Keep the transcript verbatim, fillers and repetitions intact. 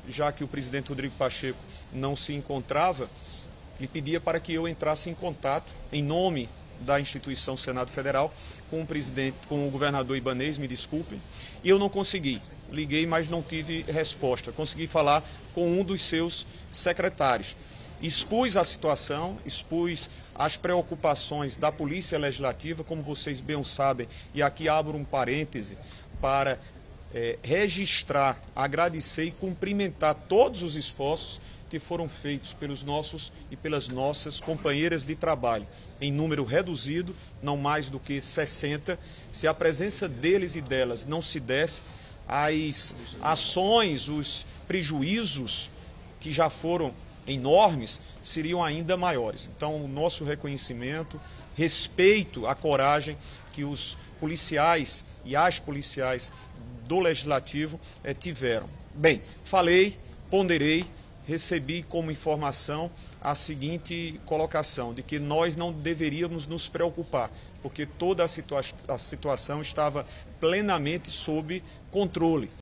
já que o presidente Rodrigo Pacheco não se encontrava, lhe pedia para que eu entrasse em contato, em nome da instituição Senado Federal, com o presidente, com o governador Ibanez, me desculpem, e eu não consegui. Liguei, mas não tive resposta. Consegui falar com um dos seus secretários. Expus a situação, expus as preocupações da Polícia Legislativa, como vocês bem sabem, e aqui abro um parêntese para é, registrar, agradecer e cumprimentar todos os esforços que foram feitos pelos nossos e pelas nossas companheiras de trabalho, em número reduzido, não mais do que sessenta. Se a presença deles e delas não se desse, as ações, os prejuízos que já foram enormes, seriam ainda maiores. Então, o nosso reconhecimento, respeito à coragem que os policiais e as policiais do Legislativo eh, tiveram. Bem, falei, ponderei, recebi como informação a seguinte colocação, de que nós não deveríamos nos preocupar, porque toda a, situa a situação estava plenamente sob controle.